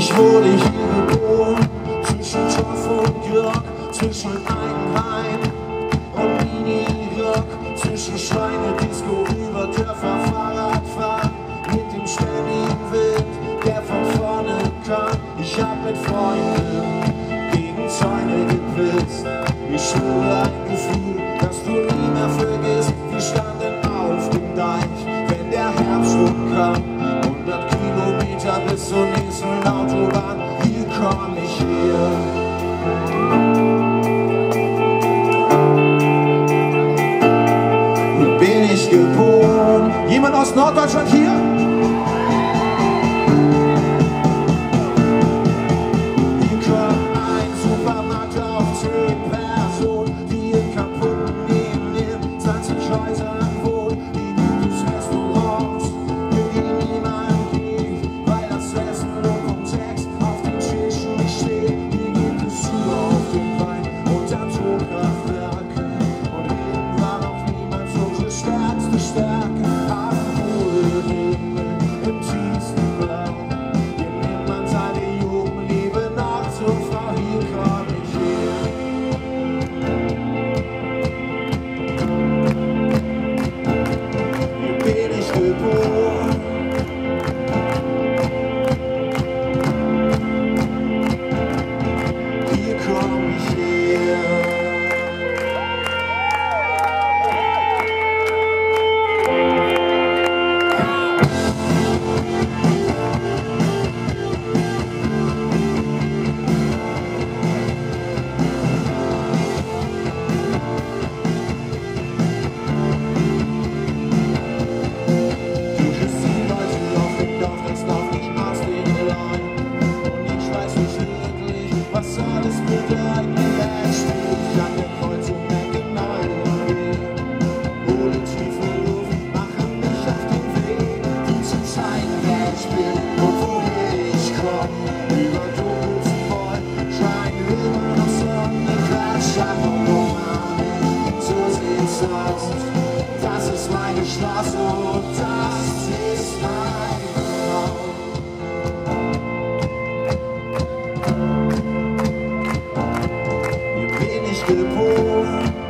Ich wurde hier geboren, zwischen Torf und York, zwischen Eigenheim und Mini-Rock, zwischen Schweinedisco über Dörfer, Fahrradfahren, mit dem ständigen Wind, der von vorne kam. Ich hab mit Freunden gegen Zäune geblitzt. Ich schwöre ein Gefühl, das du nie mehr vergisst. Wir standen auf dem Deich, wenn der Herbststurm kam. 100 Kilometer bis zur nächsten Autobahn, hier komm ich her. Hier bin ich geboren. Jemand aus Norddeutschland hier? Hier kommt ein Supermarkt auf 10 Personen, die in kaputten Nebenleben 20 Häusern wohnen. Die gutes Restaurants, für die niemand geht, weil das Essen nur vom Text auf den Tischen nicht steht. Hier gibt es Schuhe auf dem Wein und Atomkraftwerk. Und eben war noch niemals unsere stärkste Stärke. Abendbrot im tiefsten Blau. Hier nimmt man seine Jugendliebe noch zur Frau. Hier komm ich her. Hier bin ich geboren. Hier komm ich her. Was alles bedeutet, es steht an der Kreuzung der Gemeinde. Hole tiefe Luft, mache mich auf den Weg, dir zu zeigen, wer ich bin und woher ich komm. Über dunkelsten Wolken scheinen immer noch Sonnenglanz, und umarmen, so sieht's aus. Das ist meine Straße und das ist mein Traum. Geboren.